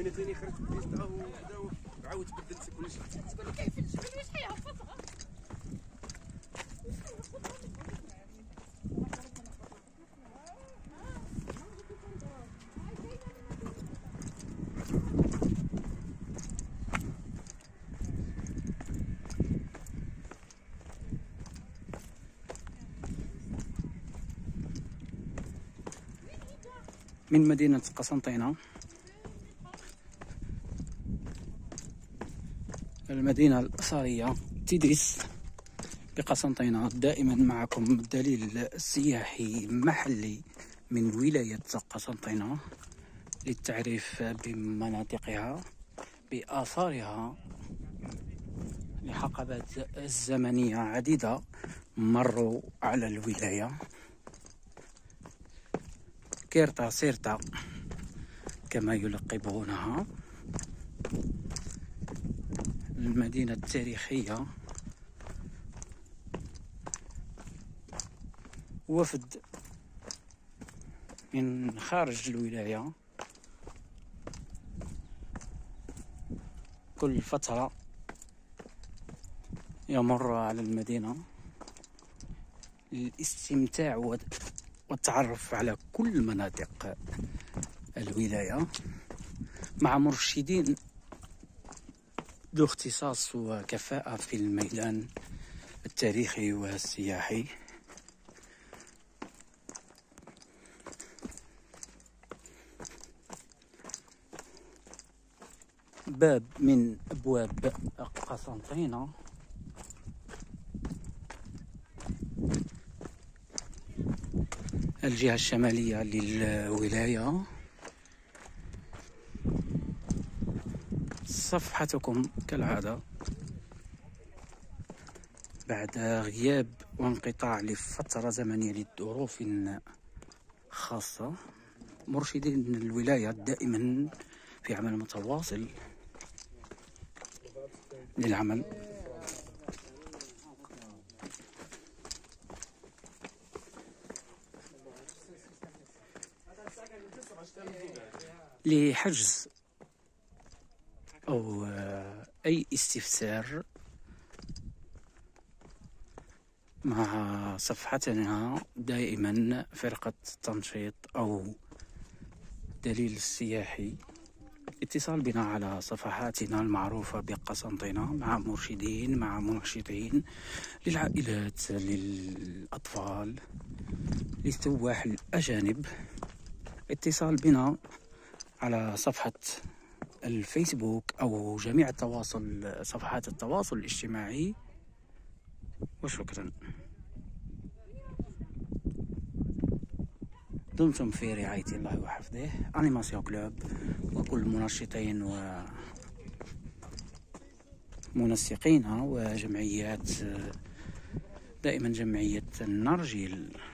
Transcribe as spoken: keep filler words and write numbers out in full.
وانا ثاني خرجت بديت وحده وعاود بدلت كلشي. تقول لك كيف الجبل واش حيهبط؟ من مدينة قسنطينة، المدينة الأثرية تيديس بقسنطينة. دائما معكم الدليل السياحي المحلي من ولاية قسنطينة للتعريف بمناطقها، بآثارها، لحقبات زمنية عديدة مروا على الولاية. كيرتا سيرتا كما يلقبونها، المدينة التاريخية. وفد من خارج الولاية كل فترة يمر على المدينة للاستمتاع والتعرف على كل مناطق الولاية مع مرشدين ذو اختصاص وكفاءة في الميدان التاريخي والسياحي. باب من أبواب قسنطينة، الجهة الشمالية للولاية. صفحتكم كالعادة بعد غياب وانقطاع لفترة زمنية لظروف خاصة. مرشدين الولاية دائما في عمل متواصل للعمل لحجز أو أي استفسار مع صفحتنا. دائما فرقة تنشيط أو دليل السياحي، اتصال بنا على صفحاتنا المعروفة بقسنطينة مع مرشدين، مع منشطين للعائلات، للأطفال، للسواح الأجانب. اتصال بنا على صفحة الفيسبوك أو جميع التواصل، صفحات التواصل الاجتماعي. وشكرا. دمتم في رعاية الله وحفظه. أنيماسيون كلوب وكل منشطين ومنسقين وجمعيات، دائما جمعية النرجيل.